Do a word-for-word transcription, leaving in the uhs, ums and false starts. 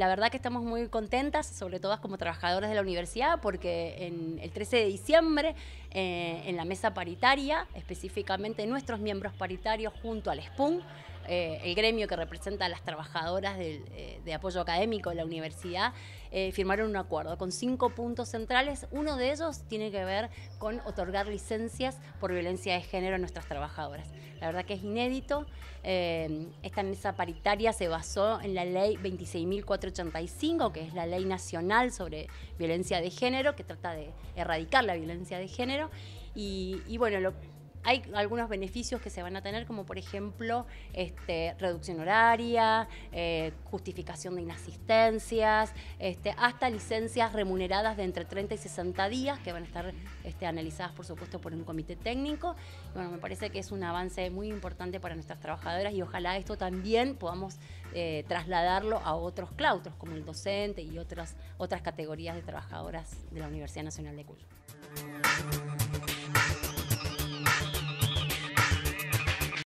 la verdad que estamos muy contentas, sobre todo como trabajadoras de la universidad, porque en el trece de diciembre, eh, en la mesa paritaria, específicamente nuestros miembros paritarios junto al SPUN, eh, el gremio que representa a las trabajadoras de, eh, de apoyo académico de la universidad, eh, firmaron un acuerdo con cinco puntos centrales. Uno de ellos tiene que ver con otorgar licencias por violencia de género a nuestras trabajadoras. La verdad que es inédito. Eh, esta mesa paritaria se basó en la ley veintiséis mil cuatrocientos ochenta y cinco, que es la ley nacional sobre violencia de género, que trata de erradicar la violencia de género. Y, y bueno, lo hay algunos beneficios que se van a tener, como por ejemplo este, reducción horaria, eh, justificación de inasistencias, este, hasta licencias remuneradas de entre treinta y sesenta días, que van a estar este, analizadas por supuesto por un comité técnico. Y bueno, me parece que es un avance muy importante para nuestras trabajadoras y ojalá esto también podamos eh, trasladarlo a otros claustros, como el docente y otras, otras categorías de trabajadoras de la Universidad Nacional de Cuyo.